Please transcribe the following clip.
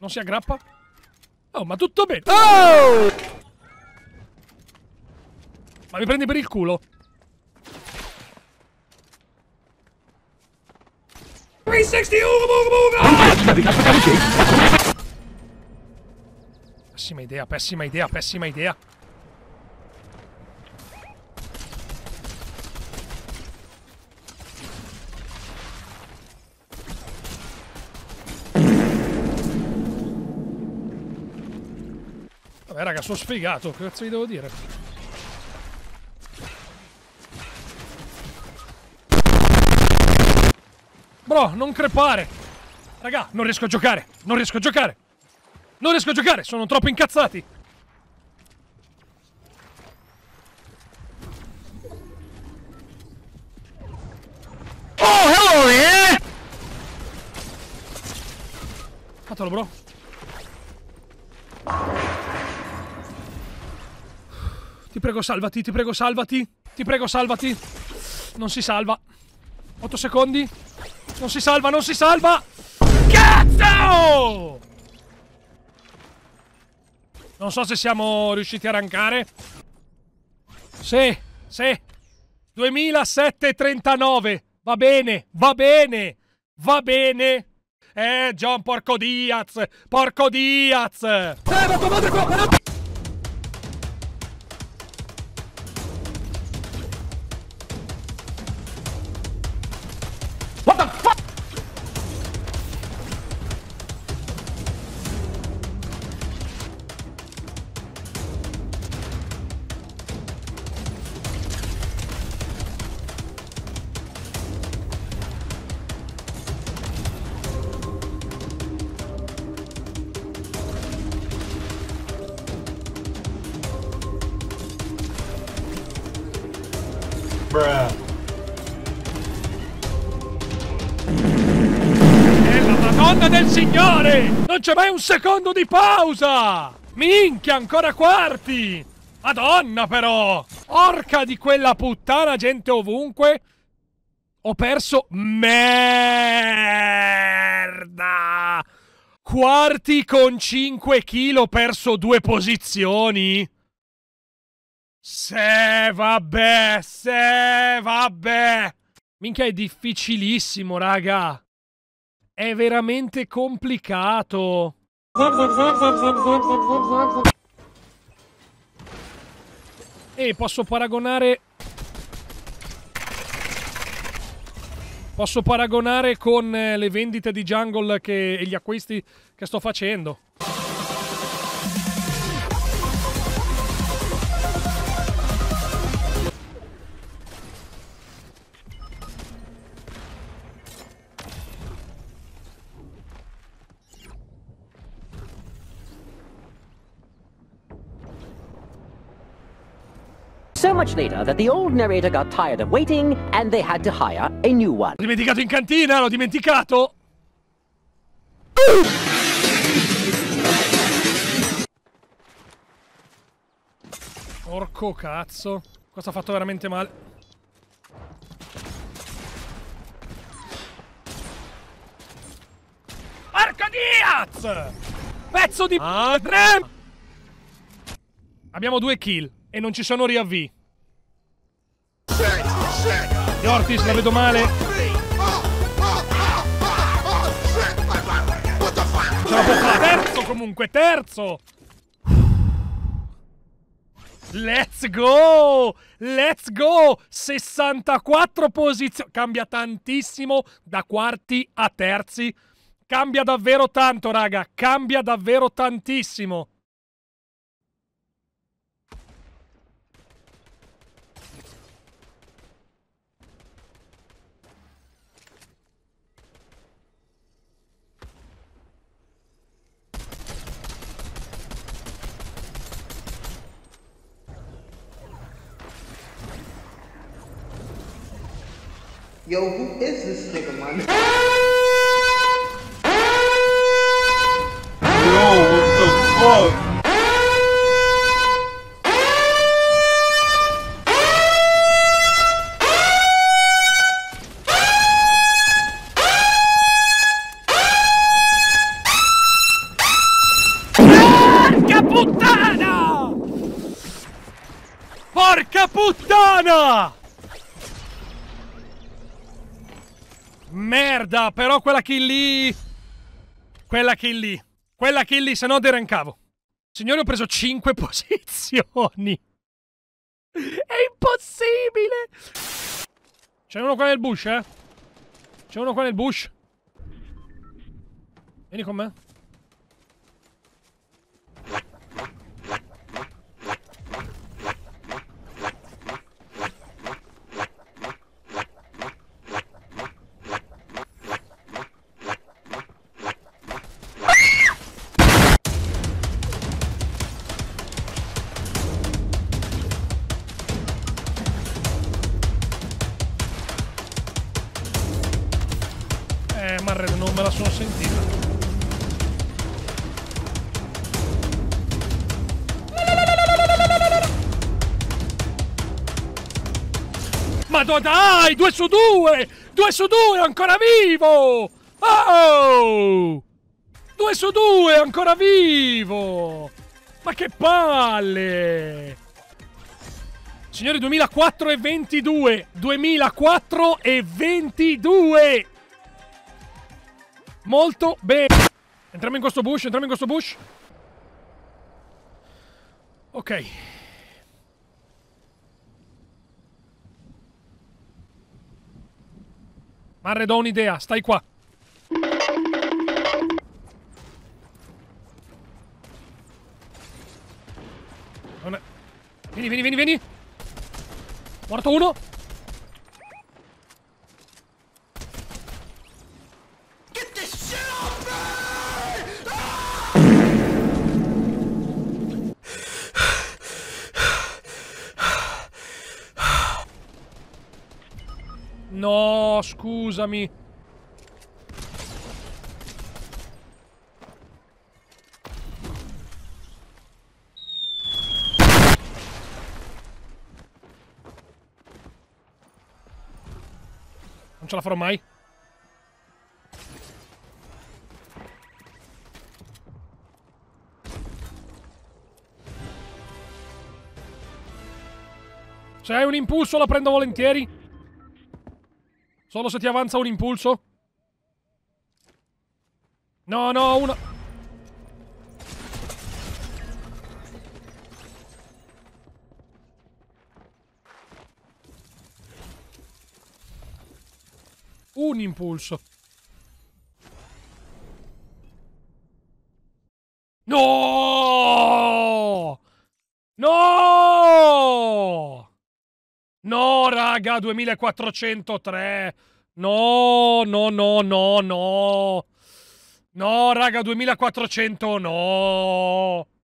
si aggrappa. Oh, ma tutto bene. Oh! Ma mi prendi per il culo? 360! Pessima idea, pessima idea, pessima idea. Vabbè, raga, sono sfigato. Che cazzo vi devo dire? Bro, non crepare. Raga, non riesco a giocare. Non riesco a giocare. Non riesco a giocare. Sono troppo incazzati. Oh, hello there! Fatelo, bro. Ti prego, salvati, ti prego, salvati. Ti prego, salvati. Non si salva. 8 secondi. Non si salva, non si salva. Cazzo! Non so se siamo riusciti a rankare. Sì, sì. 2739. Va bene, va bene. Va bene. John, porco Diaz. Porco Diaz. Ma tua madre qua. What the fuck? Bruh. Madonna del Signore! Non c'è mai un secondo di pausa! Minchia, ancora quarti! Madonna però! Orca di quella puttana, gente ovunque! Ho perso... Merda! Quarti con 5 kg, ho perso 2 posizioni? Se vabbè! Minchia, è difficilissimo, raga! È veramente complicato. E posso paragonare... Posso paragonare con le vendite di Jungle e gli acquisti che sto facendo. So much later that the old narrator got tired of waiting and they had to hire a new one. L'ho dimenticato in cantina, l'ho dimenticato! Porco cazzo. Questo ha fatto veramente male. Porco Diaz! Pezzo di madre! Abbiamo 2 kill. E non ci sono riavvii. Di Ortiz la vedo male. Ce la può fare. Terzo comunque, terzo. Let's go! Let's go! 64 posizioni. Cambia tantissimo da quarti a terzi. Cambia davvero tanto, raga. Cambia davvero tantissimo. Yo, who is this nigga, man? Yo, what the fuck? Porca puttana! Merda, però quella kill lì... Quella kill lì, se no derancavo. Signori, ho preso 5 posizioni. È impossibile! C'è uno qua nel bush, eh? C'è uno qua nel bush. Vieni con me. Marred, non me la sono sentita. Ma dai, 2 su 2! 2 su 2, ancora vivo! Oh! 2 su 2, ancora vivo! Ma che palle! Signori, 2004 e 22! 2004 e 22! Molto bene. Entriamo in questo bush, Ok. Marred, ho un'idea, stai qua. Vieni. Morto uno. No, scusami. Non ce la farò mai. Se hai un impulso la prendo volentieri. Solo se ti avanza un impulso. No, uno. Un impulso. No! No! No, raga, 2403. No. No, raga, 2400 no.